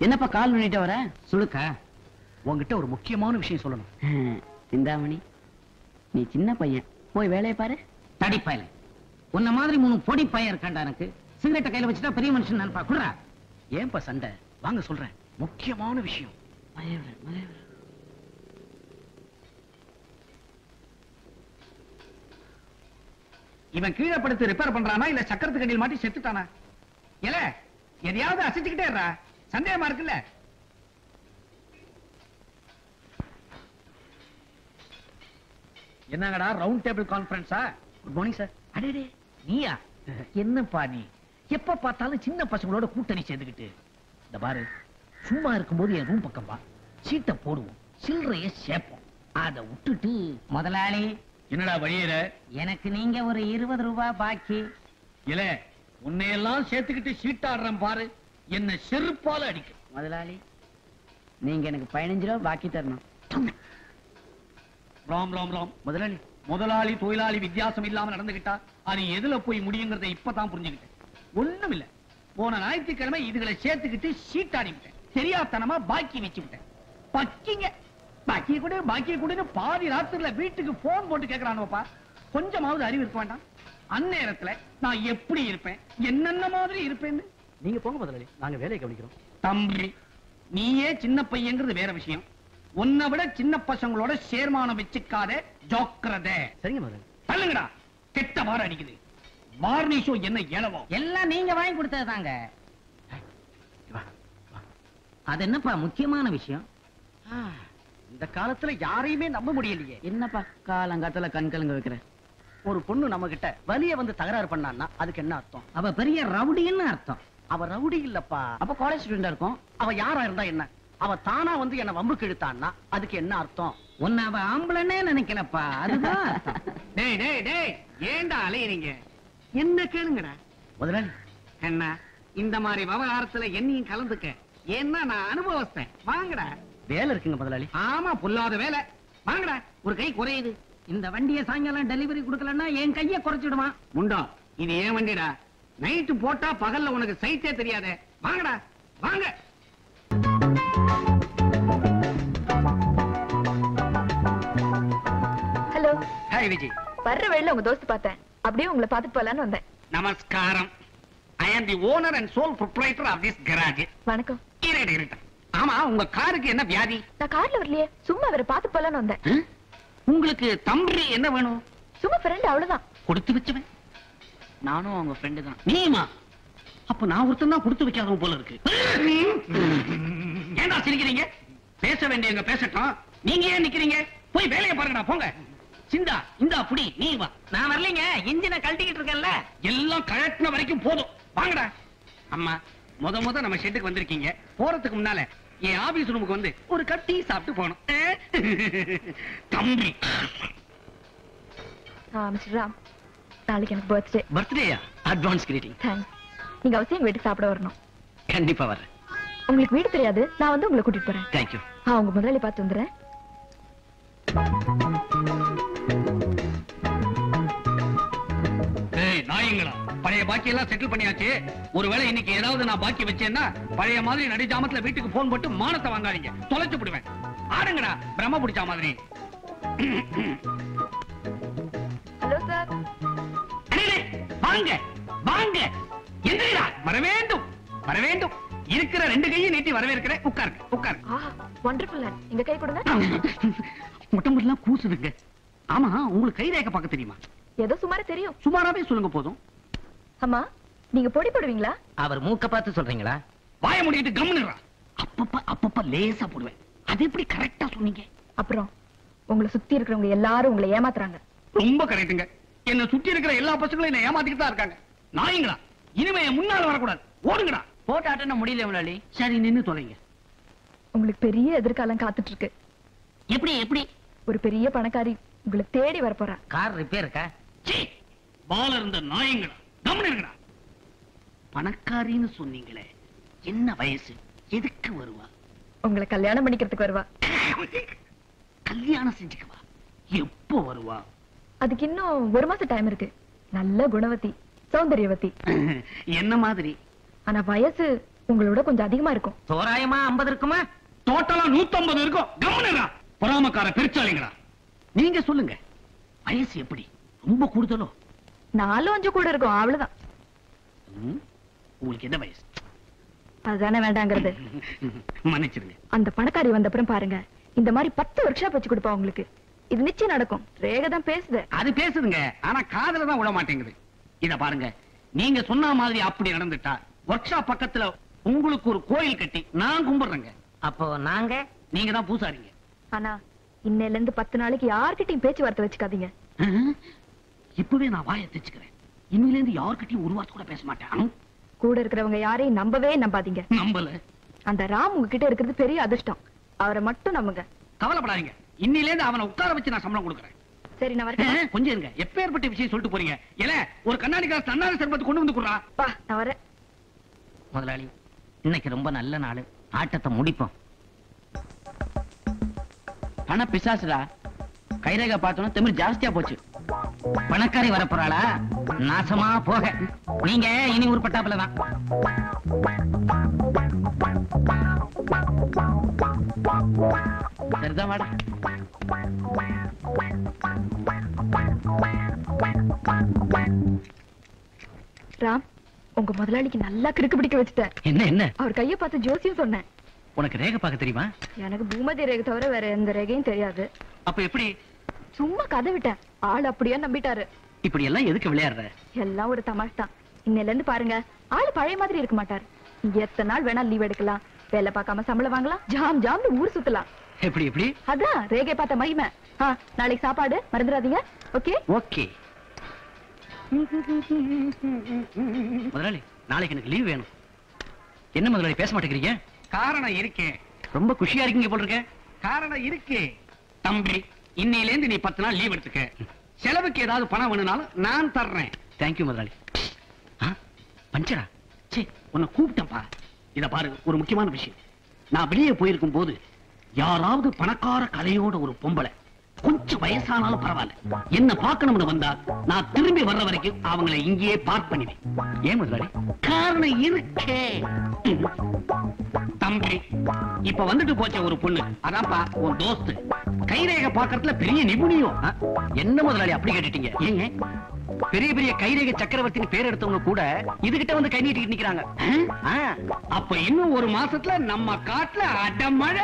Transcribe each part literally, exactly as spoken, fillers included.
என்னப்பா கால் பண்ணிட்டு வர? சுழுக்கா, உங்ககிட்ட ஒரு முக்கியமான விஷயம் சொல்லணும். சிந்தாமணி, நீ சின்ன பையன், போய் வேலையை பாரு. தடிப்பாயில உன்ன மாதிரி மூணு பொடி பையன் இருக்காண்டா. எனக்கு சிகரெட்டை கையில வச்சுட்டா பெரிய மனுஷன் நினைப்பா. குடுறா. ஏன்பா சண்டை? வாங்க சொல்றேன், முக்கியமான விஷயம். இவன் கீழே படுத்து ரிப்பேர் பண்றானா இல்ல சக்கரத்து கடியில் மாட்டி செத்துட்டானா? இல்ல எதையாவது அசைச்சுக்கிட்டே இருறா, சந்தேகமா இருக்குல்ல. என்னங்கடா ரவுண்ட் டேபிள் கான்ஃபரன்ஸா? Good morning sir. அடே நீயா? என்னப்பா நீ எப்ப பார்த்தாலும் சின்ன பசங்களோட கூட்டணி சேர்ந்துக்கிட்டு? இந்த பாரு, சும்மா இருக்கும்போது என் ரூம் பக்கம் வா, சீட்டை போடுவோம், சில்லறைய சேர்ப்போம். அதை விட்டுட்டு முதலாளி, என்னடா வழியிற? எனக்கு நீங்க ஒரு இருபது ரூபாய் பாக்கி. இல்ல உன்னையெல்லாம் சேர்த்துக்கிட்டு சீட்டாடுறேன் பாரு, என்ன செருப்பால அடிக்க. முதலாளி, நீங்க எனக்கு பதினஞ்சு ரூபாய் பாக்கி தரணும். ராம் ராம் ராம். முதலாளி, முதலாளி தொழிலாளி வித்தியாசம் இல்லாம நடந்துகிட்டா அது எதுல போய் முடியுங்கிறத இப்பதான் புரிஞ்சுக்கிட்டேன். ஒண்ணும் இல்ல, போன ஞாயிற்றுக்கிழமை இதுகளை சேர்த்துக்கிட்டு சீட்டாடி விட்டேன். தெரியாதனமா பாக்கி வச்சு விட்டேன். பக்கிங்க பாக்கி கூட பாக்கி கூட பாதி ராத்திரில வீட்டுக்கு போன் போட்டு கேட்கறானுப்பா. கொஞ்சமாவது அறிவு இருக்க வேண்டாம்? அந்நேரத்துல நான் எப்படி இருப்பேன், என்னென்ன மாதிரி இருப்பேன்னு. நீங்க போங்க முதலாளி, நாங்க வேலையை கவனிக்கிறோம். தம்பி, நீயே சின்ன பையங்கிறது வேற விஷயம். உன்னை விட சின்ன பசங்களோட சேர்மானம் வச்சுக்காத, ஜாக்கிரதை. சரிங்க முதலாளி. தள்ளுங்கடா, கெட்ட வார அடிக்குது. வார்னிஷோ என்ன ஏலவோ எல்லாம் நீங்க வாங்கி கொடுத்தது தாங்க. அது என்னப்பா முக்கியமான விஷயம்? இந்த காலத்துல யாரையுமே நம்ப முடியலையே. என்னப்பா காலங்காத்துல கண் கலங்க வைக்கிற? ஒரு பொண்ணு நம்ம கிட்ட வலிய வந்து தகராறு பண்ணான்னா அதுக்கு என்ன அர்த்தம்? அவ பெரிய ரவுடின்னு அர்த்தம். அவ ரவுடி இல்லப்பா. அப்ப காலேஜ் ஸ்டூடெண்டா இருக்கும். அவ யாரா இருந்தா என்ன? அவ தானா வந்து என்ன வம்புக்கு இழுத்தான்னா அதுக்கு என்ன அர்த்தம்? உன்னை அவ ஆம்பளனே நினைக்கலப்பா, அதுதான் அர்த்தம். டேய் டேய் டேய், ஏண்டா அலையறீங்க? என்ன கேளுங்கடா. முதலாளி, என்ன இந்த மாதிரி விவகாரத்துல என்னையும் கலந்துக்க, ஏன்னா நான் அனுபவஸ்தேன். வாங்கடா. வேலை இருக்குங்க முதலாளி. ஆமா, புல்லாத வேலை. வாங்கடா, ஒரு கை குறையுது. இந்த வண்டியை சாயங்காலம் டெலிவரி கொடுக்கலன்னா என் கையை குறைச்சிடுமா? முண்டா, இது ஏன் வண்டிடா. நைட்டு போட்டா பகல்ல உனக்கு சைட்டே தெரியாதே. வாங்கடா வாங்க. ஹலோ. ஹாய் விஜய். வர்ற வழியில உங்க தோஸ்து பார்த்தேன், அப்படியே உங்களை பார்த்துட்டு போலான்னு வந்தேன். நமஸ்காரம். I am the owner and sole proprietor of this garage. வணக்கம். இருடா இருடா. ஆமா, உங்க காருக்கு என்ன வியாதி? நான் கார்ல வரலையே, சும்மா அவரை பார்த்துட்டு போலான்னு வந்தேன். உங்களுக்கு தம்பி என்ன வேணும்? சும்மா ஃப்ரெண்ட், அவ்வளவுதான். கொடுத்து வச்சவன் நானும் அவங்க ஃப்ரெண்டு தான். நீமா? அப்ப நான் ஒருத்தன் தான் கொடுத்து வைக்காதவன் போல இருக்கு. ஏண்டா சிரிக்கிறீங்க? பேச வேண்டியவங்க பேசட்டும், நீங்க ஏன் நிக்கிறீங்க? போய் வேலையை பாருங்கடா, போங்க. சிந்தா, இந்தா புடி, நீ வா. நான் வரலீங்க, இன்ஜினை கழட்டிக்கிட்டு இருக்கேன்ல. எல்லாம் கழட்டின வரைக்கும் போதும், வாங்கடா. அம்மா, முத முத நம்ம ஷெட்டுக்கு வந்திருக்கீங்க. போறதுக்கு முன்னால என் ஆபீஸ் ரூமுக்கு வந்து ஒரு கப் டீ சாப்பிட்டு போகணும். தம்பி. மிஸ்டர் ராம், நாளைக்கு எனக்கு பர்த்டே. பர்த்டேயா? Advance greeting. தேங்க்ஸ். நீங்க அவசியம் எங்க வீட்டுக்கு சாப்பிட வரணும். கண்டிப்பா வரேன். உங்களுக்கு வீடு தெரியாது, நான் வந்து உங்களை கூட்டிட்டு போறேன். தேங்க்யூ. ஆ, உங்க முதலாளி பார்த்து வந்துடுறேன். நாயங்களா, பழைய பாக்கி எல்லாம் செட்டில் பண்ணியாச்சு. ஒருவேளை இன்னைக்கு ஏதாவது நான் பாக்கி வச்சேன்னா பழைய மாதிரி நடிஜாமத்துல வீட்டுக்கு போன் போட்டு மானத்தை வாங்காதீங்க, தொலைச்சு விடுவேன். ஆடுங்கடா, பிரம்ம பிடிச்ச மாதிரி. Hello sir. வாங்க வாங்க, எந்திரா. வர வேண்டும் வர வேண்டும். இருக்கிற ரெண்டு கையை நீட்டி வரவேற்கிறேன். உட்காருங்க உட்காருங்க. ஆ, வண்டர்ஃபுல். எங்க கை கொடுங்க. முட்டம்பெல்லாம் கூசுதுங்க. ஆமா, உங்களுக்கு கை ரேகை பார்க்க தெரியுமா? ஏதோ சுமாரா தெரியும். சுமாராவே சொல்லுங்க போதும். அம்மா, நீங்க பொடி போடுவீங்களா? அவர் மூக்க பார்த்து சொல்றீங்களா? வாய முடிக்கிட்டு கம்முனுறா. அப்பப்ப அப்பப்ப லேசா போடுவேன். அது எப்படி கரெக்டா சொன்னீங்க? அப்புறம் உங்களை சுத்தி இருக்கிறவங்க எல்லாரும் உங்களை ஏமாத்துறாங்க. ரொம்ப கரெக்ட்டுங்க. என்ன சுத்தி இருக்கிற எல்லா பசங்களும் என்ன ஏமாத்திக்கிட்டு தான் இருக்காங்க. நாயங்களா, இனிமே முன்னால வரக்கூடாது. ஓடுங்கடா. போட்டு ஆட்டணும் முடியல முதலாளி. சரி, நின்னு தொலைங்க. உங்களுக்கு பெரிய எதிர்காலம் காத்துட்டு இருக்கு. எப்படி எப்படி? ஒரு பெரிய பணக்காரி உங்களை தேடி வர போறா. கார் ரிப்பேர் இருக்கா? பால இருந்த நாயங்களா, கவனிங்கடா. பணக்காரின்னு சொன்னீங்களே, என்ன வயசு? எதுக்கு வருவா? உங்களை கல்யாணம் பண்ணிக்கிறதுக்கு வருவா. கல்யாணம் செஞ்சுக்குவா? எப்போ வருவா? அதுக்கு இன்னும் ஒரு மாசம் டைம் இருக்கு. நல்ல குணவதி, சௌந்தரியவதி. என்ன மாதிரி? ஆனா வயசு உங்களோட கொஞ்சம் அதிகமா இருக்கும். தோராயமா ஐம்பது இருக்குமா? டோட்டலா நூத்தி ஐம்பது இருக்கும். கவனிடா பொறாமக்கார பெருச்சாளிங்களா. நீங்க சொல்லுங்க, வயசு எப்படி? ரொம்ப கூடுதலோ? நாலு அஞ்சு கூட இருக்கும், அவ்வளவுதான். உங்களுக்கு என்ன வயசு? அதுதானே வேண்டாங்கிறது. மன்னிச்சிருங்க. அந்த பணக்காரி வந்த அப்புறம் பாருங்க, இந்த மாதிரி பத்து வருஷம் வச்சு கொடுப்பா உங்களுக்கு. இது நிச்சயம் நடக்கும். ரேகை தான் பேசுது. அது பேசுதுங்க, ஆனா காதுல தான் விட மாட்டேங்குது. இத பாருங்க, நீங்க சொன்ன மாதிரி அப்படி நடந்துட்டா ஒர்க் ஷாப் பக்கத்துல உங்களுக்கு ஒரு கோயில் கட்டி நான் கும்பிடுறேங்க. அப்போ நாங்க நீங்க தான் பூசாரிங்க. ஆனா இன்னையில இருந்து பத்து நாளைக்கு யார்கிட்டயும் பேச்சுவார்த்தை வச்சுக்காதீங்க. இப்பவே நான் வாயை தைச்சுக்கிறேன். இன்னில இருந்து யார்கிட்டயும் ஒரு வார்த்தை கூட பேச மாட்டேன். கூட இருக்கிறவங்க யாரையும் நம்பவே நம்பாதீங்க. நம்பல. அந்த ராம் உங்ககிட்ட இருக்கிறது பெரிய அதிர்ஷ்டம். அவரை மட்டும் நம்புங்க. கவலைப்படாதீங்க, இன்னில இருந்து அவனை உட்கார வச்சு நான் சம்பளம் கொடுக்குறேன். சரி, நான் வரேன். கொஞ்சம் இருங்க, எப்பேற்பட்ட விஷயம் சொல்லிட்டு போறீங்க? இல்ல ஒரு கண்ணாடி காசு தன்னால சர்பத்து கொண்டு வந்து குடுறா. பா, நான் வரேன். முதலாளி, இன்னைக்கு ரொம்ப நல்ல நாள். ஆட்டத்தை முடிப்போம். பண பிசாசுடா. கைரேகை பார்த்தோன்னா திமிர் ஜாஸ்தியா போச்சு. பணக்காரி வரப்போறாளா? நாசமா போக. நீங்க இனி உருப்பட்டாப்புல தான். சரிதான் வாடா. ராம், உங்க முதலாளிக்கு நல்லா கிறுக்கு பிடிக்க வச்சுட்டேன். என்ன என்ன? அவர் கைய பார்த்து ஜோசியம் சொன்னேன். உனக்கு ரேகை பார்க்க தெரியுமா? எனக்கு பூமதி ரேகை தவிர வேற எந்த ரேகையும் தெரியாது. அப்ப எப்படி? சும்மா கதை விட்டேன். ஆள் அப்படியே நம்பிட்டாரு. இப்படி எல்லாம் எதுக்கு விளையாடுற? எல்லாம் ஒரு தமாஷ் தான். இன்னையில இருந்து பாருங்க, ஆளு பழைய மாதிரி இருக்க மாட்டார். எத்தனை நாள் வேணா லீவ் எடுக்கலாம், வேலை பார்க்காம சம்பளம் வாங்கலாம், ஜாம் ஜாம் ஊர் சுத்தலாம். எப்படி எப்படி? அதான் ரேகை பார்த்த மகிமை. ஆ, நாளைக்கு சாப்பாடு மறந்துடாதீங்க. Okay okay. முதலாளி, நாளைக்கு எனக்கு லீவ் வேணும். என்ன முதலாளி பேச மாட்டேங்கிறீங்க? காரணம் இருக்கே. ரொம்ப குஷியா இருக்கீங்க போல இருக்க. காரணம் இருக்கே. தம்பி, இன்னையில இருந்து நீ பத்து நாள் லீவ் எடுத்துக்க. செலவுக்கு ஏதாவது பணம் வேணும்னாலும் நான் தர்றேன். தேங்க்யூ முதலாளி. பஞ்சரா? சே, உன்னை கூப்பிட்டப்பா. இத பாரு, ஒரு முக்கியமான விஷயம். நான் வெளியே போயிருக்கும் போது யாராவது பணக்கார கலையோட ஒரு பொம்பளை கொஞ்சம் வயசானாலும் பரவாயில்ல என்ன பார்க்கணும்னு வந்தா நான் திரும்பி வர்ற வரைக்கும் அவங்களை இங்கேயே பார்க் பண்ணுவேன். ஏன் முதலாளி? காரணம் இருக்கே. தம்பி, இப்ப வந்துட்டு போச்ச ஒரு பொண்ணு, அதான்ப்பா உன் தோஸ்து. கைரேகை பாக்கறதுல பெரிய நிபுணியம். என்ன முதலாளி அப்படி கேட்டுட்டீங்க? ஏங்க, பெரிய பெரிய கைரேகை சக்கரவர்த்தின்னு பேர் எடுத்தவங்க கூட இதுகிட்ட வந்து கை நீட்டிட்டு நிக்கிறாங்க. அப்ப இன்னும் ஒரு மாசத்துல நம்ம காட்டுல அடமழை.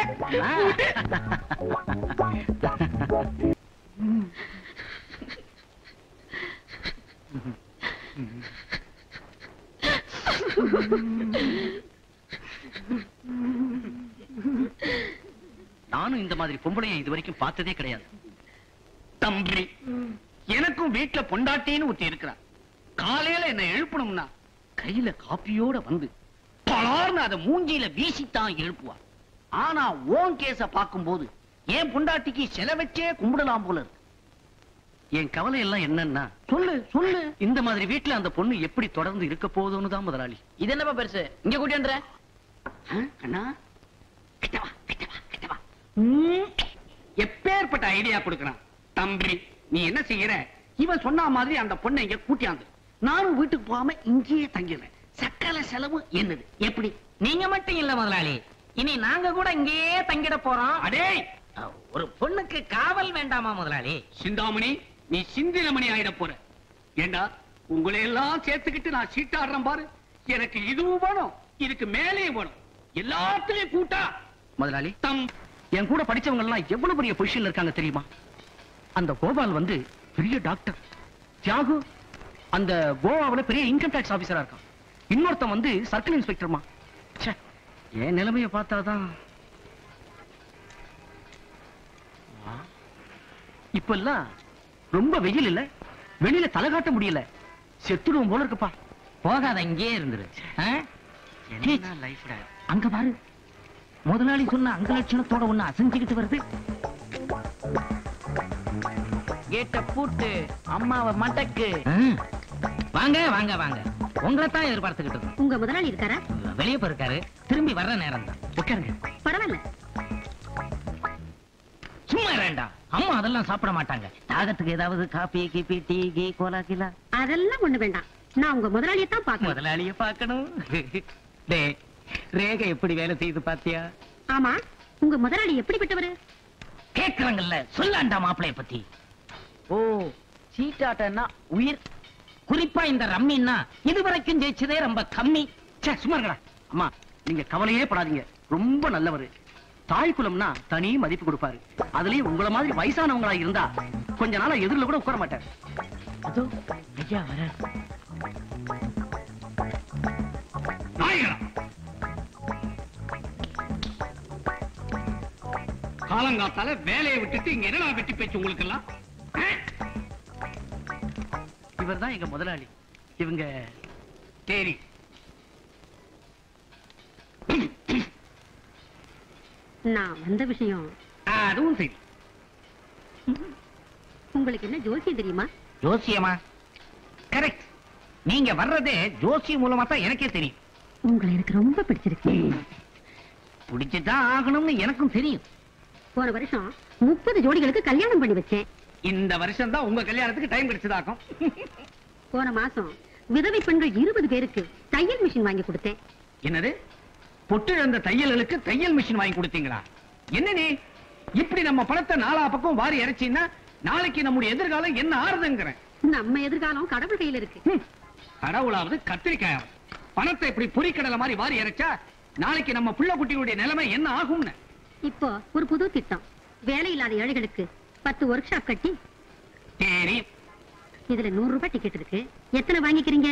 நானும் இந்த மாதிரி பொம்பளையை இது வரைக்கும் பார்த்ததே கிடையாது. தம்பி, எனக்கும் வீட்டுல பொண்டாட்டின்னு ஊத்தி இருக்கிறான். காலையில என்ன எழுப்பணும்னா கையில காப்பியோட வந்து பலார்னு அதை மூஞ்சியில வீசித்தான் எழுப்புவா. ஆனா ஓன் கேஸ பார்க்கும்போது என் பொண்டாட்டிக்கு செலவச்சே கும்பிடலாம் போல இருக்கு. என் கவலை எல்லாம் என்னன்னா, சொல்லு சொல்லு. இந்த மாதிரி வீட்டுல அந்த பொண்ணு எப்படி தொடர்ந்து இருக்க போதும்னு தான் முதலாளி. இது என்னப்பா பெருசு? இங்க கூட்டியாந்துற. அண்ணா, கிட்ட வா, கிட்ட வா, கிட்ட வா. எப்பேற்பட்ட ஐடியா கொடுக்கறான். தம்பி, நீ என்ன செய்யற? இவன் சொன்ன மாதிரி அந்த பொண்ணை இங்க கூட்டியாந்து நானும் வீட்டுக்கு போகாம இங்கேயே தங்கிடுறேன். சக்கல செலவு என்னது? எப்படி? நீங்க மட்டும் இல்ல முதலாளி, இனி நாங்க கூட இங்கேயே தங்கிட போறோம். அடே, ஒரு பொண்ணுக்கு காவல் வேண்டாமா முதலாளி? சிந்தாமணி, நீ சிந்திரமணி ஆயிட போற. ஏண்டா, உங்களை எல்லாம் சேர்த்துக்கிட்டு நான் சீட்டாடுறேன் பாரு. எனக்கு இதுவும் வேணும், இதுக்கு மேலே வேணும், எல்லாத்துலயும் கூட்டா. முதலாளி, தம் என் கூட படிச்சவங்க எல்லாம் எவ்வளவு பெரிய பொசிஷன்ல இருக்காங்க தெரியுமா? அந்த கோபால் வந்து பெரிய டாக்டர், தியாகு அந்த கோவாவுல பெரிய இன்கம் டாக்ஸ் ஆபீசரா இருக்கான், இன்னொருத்தன் வந்து சர்க்கிள் இன்ஸ்பெக்டர்மா. என் நிலைமையை பார்த்தாதான் இப்ப எல்லாம் ரொம்ப வெயில் இல்ல, வெளியில தலை காட்ட முடியல, செத்துடுவோம் போல இருக்குப்பா. போகாத, இங்கேயே இருந்துரு. அங்க பாரு, முதலாளி சொன்ன அங்க லட்சணத்தோட ஒண்ணு அசைஞ்சுக்கிட்டு வருது. கேட்ட பூட்டு, அம்மாவை மடக்கு. வாங்க வாங்க வாங்க, உங்களை தான் எதிர்பார்த்துக்கிட்டு இருக்கோம். உங்க முதலாளி இருக்காரா? வெளியே போயிருக்காரு, திரும்பி வர்ற நேரம் தான். உட்காருங்க. பரவாயில்ல. சும்மா வேண்டா, அம்மா அதெல்லாம் சாப்பிட மாட்டாங்க. தாகத்துக்கு ஏதாவது காபி கீபி டீ கீ கோலா கீலா அதெல்லாம் ஒண்ணு வேண்டாம். நான் உங்க முதலாளியை தான் பார்க்கணும். முதலாளிய பார்க்கணும். டே, ரேகை எப்படி வேலை செய்து பாத்தியா? ஆமா, உங்க முதலாளி எப்படிப்பட்டவரு? கேக்குறாங்கல்ல, சொல்லாண்டா மாப்பிளைய பத்தி. ஓ, சீட்டாட்டன்னா உயிர். குறிப்பா இந்த ரம்மின்னா இதுவரைக்கும் ஜெயிச்சதே ரொம்ப கம்மி. ச்சே, சும்மா இருங்கடா. அம்மா, நீங்க கவலையே படாதீங்க. ரொம்ப நல்லவரு. தாய் குலம்னா தனி மதிப்பு கொடுப்பாரு. அதுலயும் உங்கள மாதிரி வயசானவங்களா இருந்தா கொஞ்ச நாளா எதிரில கூட உட்கார மாட்டாரு. அதோ ஐயா வர. காலங்காத்தால வேலையை விட்டுட்டு இங்க என்ன வெட்டி பேச்சு உங்களுக்கு எல்லாம்? இவர்தான் எங்க முதலாளி. இவங்க சரி, நான் வந்த விஷயம் அதுவும் சரி. உங்களுக்கு என்ன ஜோசியம் தெரியுமா? ஜோசியமா? கரெக்ட். நீங்க வர்றதே ஜோசியம் மூலமா தான் எனக்கே தெரியும். உங்களை எனக்கு ரொம்ப பிடிச்சிருக்கு. பிடிச்சுதான் ஆகணும்னு எனக்கும் தெரியும். போன வருஷம் முப்பது ஜோடிகளுக்கு கல்யாணம் பண்ணி வச்சேன். இந்த வருஷம் தான் உங்க கல்யாணத்துக்கு டைம் கிடைச்சதாக்கும். போன மாசம் விதவை பெண்கள் இருபது பேருக்கு தையல் மிஷின் வாங்கி கொடுத்தேன். என்னது? பொட்டு இழந்த தையல்களுக்கு தையல் மிஷின் வாங்கி கொடுத்தீங்களா? என்ன நீ இப்படி நம்ம பணத்தை நாலா பக்கம் வாரி இறைச்சின்னா நாளைக்கு நம்முடைய எதிர்காலம் என்ன ஆறுதுங்கிறேன். நம்ம எதிர்காலம் கடவுள் கையில இருக்கு. கடவுளாவது கத்திரிக்காயாவது பணத்தை இப்படி பொறிக்கடலை மாதிரி வாரி இறைச்சா நாளைக்கு நம்ம புள்ள குட்டிகளுடைய நிலைமை என்ன ஆகும்னு. இப்போ ஒரு புது திட்டம். வேலை இல்லாத ஏழைகளுக்கு பத்து ஒர்க் ஷாப் கட்டி சரி, இதுல நூறு ரூபாய் டிக்கெட் இருக்கு. எத்தனை வாங்கிக்கிறீங்க?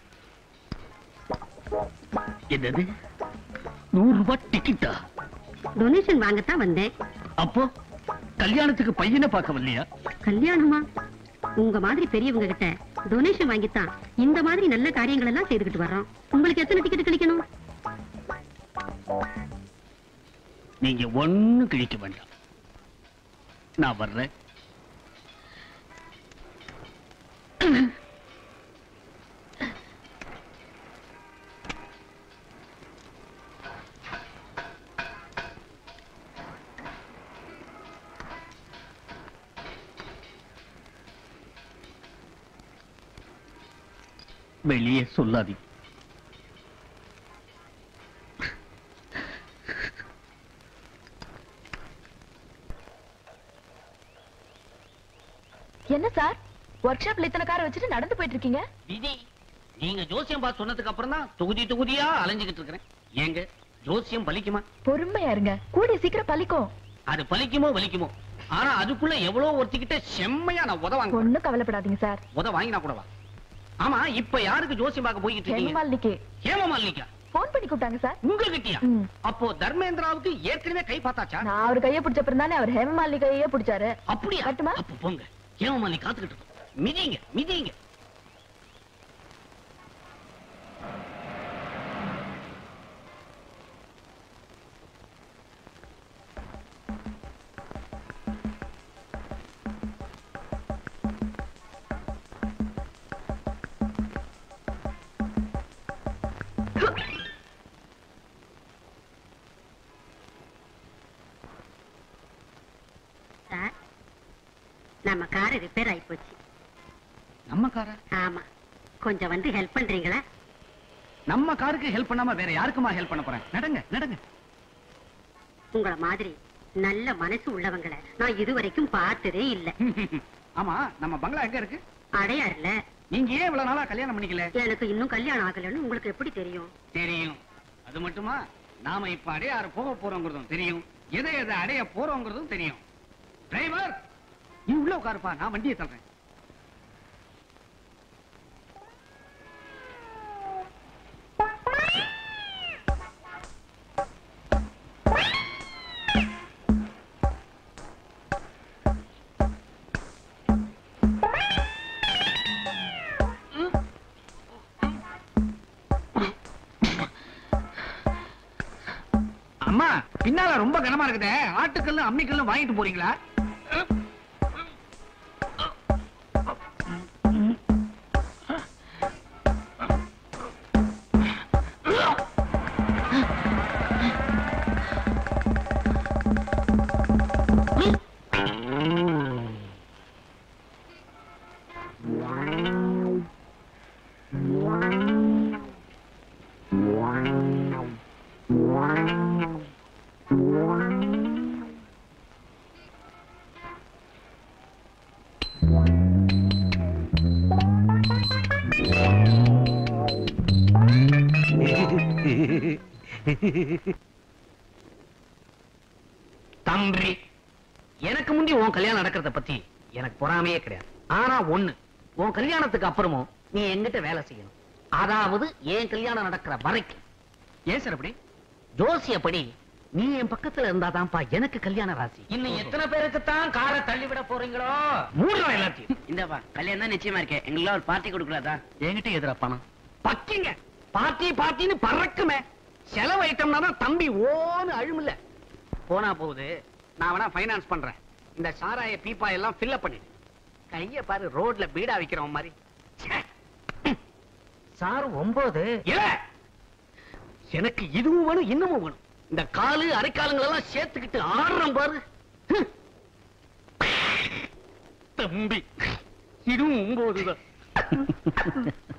என்னது? நூறு ரூபாய் டிக்கெட்டா? டொனேஷன் வாங்கத்தான் வந்தேன். அப்போ கல்யாணத்துக்கு பையனை பார்க்க வரலையா? கல்யாணமா? உங்க மாதிரி பெரியவங்க கிட்ட டொனேஷன் வாங்கித்தான் இந்த மாதிரி நல்ல காரியங்கள் எல்லாம் செய்துகிட்டு வர்றோம். உங்களுக்கு எத்தனை டிக்கெட் கிடைக்கணும்? நீங்க ஒண்ணு கிழிக்க வேண்டாம், நான் வர்றேன். வெளியே சொல்லாதீ. என்ன சார், ஒர்க் ஷாப்ல இத்தனை காரை வச்சுட்டு நடந்து போயிட்டு இருக்கீங்க? விதி, நீங்க ஜோசியம் பார்த்து சொன்னதுக்கு அப்புறம் தான் தொகுதி தொகுதியா அலைஞ்சுகிட்டு இருக்கிறேன். ஏங்க ஜோசியம் பலிக்குமா? பொறுமையா இருங்க, கூடிய சீக்கிரம் பலிக்கும். அது பலிக்குமோ வலிக்குமோ, ஆனா அதுக்குள்ள எவ்வளவு ஒருத்திக்கிட்ட செம்மையா நான் உத வாங்க. ஒண்ணும் கவலைப்படாதீங்க சார். உத வாங்கினா கூடவா? ஆமா, இப்ப யாருக்கு ஜோசியம் பார்க்க போய்கிட்டு இருக்கீங்க? ஹேமமாலினிக்கு ஹேமமாலினிக்கா? போன் பண்ணி கூப்பிட்டாங்க சார். உங்ககிட்டயா? ம். அப்போ தர்மேந்திராவுக்கு ஏற்கனவே கை பார்த்தாச்சா? நான் அவர் கையை பிடிச்சப்பறம் தானே அவர் ஹேமமாலினி கையே பிடிச்சாரு. அப்படியா? கட்டுமா? அப்ப போங்க, ஹேமமாலினி காத்துக்கிட்டு இருக்கோம். மிதிங்க மிதிங்க. சார், நம்ம கார் ரிப்பேர் ஆயி போச்சு. நம்ம காரா? ஆமா, கொஞ்சம் வந்து ஹெல்ப் பண்றீங்களா? நம்ம காருக்கு ஹெல்ப் பண்ணாம வேற யாருக்குமா ஹெல்ப் பண்ண போறேன்? நடங்க நடங்க. உங்கள மாதிரி நல்ல மனசு உள்ளவங்களை நான் இதுவரைக்கும் பார்த்ததே இல்ல. ஆமா, நம்ம பங்களா எங்க இருக்கு? அடையாறுல. நீங்க ஏன் இவ்வளவு நாளா கல்யாணம் பண்ணிக்கல? எனக்கு இன்னும் கல்யாணம் ஆகலன்னு உங்களுக்கு எப்படி தெரியும்? தெரியும். அது மட்டுமா, நாம இப்ப அடையாறு போக போறோங்கிறதும் தெரியும், எதை எதை அடைய போறோங்கிறதும் தெரியும். டிரைவர், நீ உள்ள உட்காருப்பா, நான் வண்டியை தள்ளுறேன். அம்மா, பின்னால ரொம்ப கனமா இருக்குதே, ஆட்டுக்கல்ல அம்மிக்கல்ல வாங்கிட்டு போறீங்களா? தம்பி, எனக்கு முந்தி உன் கல்யாணம் நடக்கிறத பத்தி எனக்கு பொறாமையே கிடையாது. ஆனா ஒண்ணு, உன் கல்யாணத்துக்கு அப்புறமும் நீ என்கிட்ட வேலை செய்யணும். அதாவது என் கல்யாணம் நடக்கிற வரைக்கும். ஏன் சார் அப்படி? ஜோசியப்படி நீ என் பக்கத்துல இருந்தாதான்ப்பா எனக்கு கல்யாண ராசி. இன்னும் எத்தனை பேருக்கு தான் காரை தள்ளி விட போறீங்களோ? மூணு எல்லாத்தையும். இந்தப்பா கல்யாணம் தான் நிச்சயமா இருக்கேன். எங்களால ஒரு பார்ட்டி கொடுக்கலாதா? என்கிட்ட எதிரா பணம் பக்கிங்க. பார்ட்டி பார்ட்டின்னு பறக்குமே. செலவு ஐட்டம்னா தான் தம்பி ஓன்னு அழுமில்ல. போனா போகுது, நான் வேணா ஃபைனான்ஸ் பண்றேன். இந்த சாராய பீப்பா எல்லாம் ஃபில் பண்ணிடு. கைய பாரு, ரோட்ல பீடா விக்கிறவன் மாதிரி. சார் ஒன்பது இல்ல, எனக்கு இதுவும் வேணும் இன்னமும் வேணும். இந்த காலு அரைக்காலங்களெல்லாம் சேர்த்துக்கிட்டு ஆடுறோம் பாரு. தம்பி இதுவும் ஒன்பதுதான்.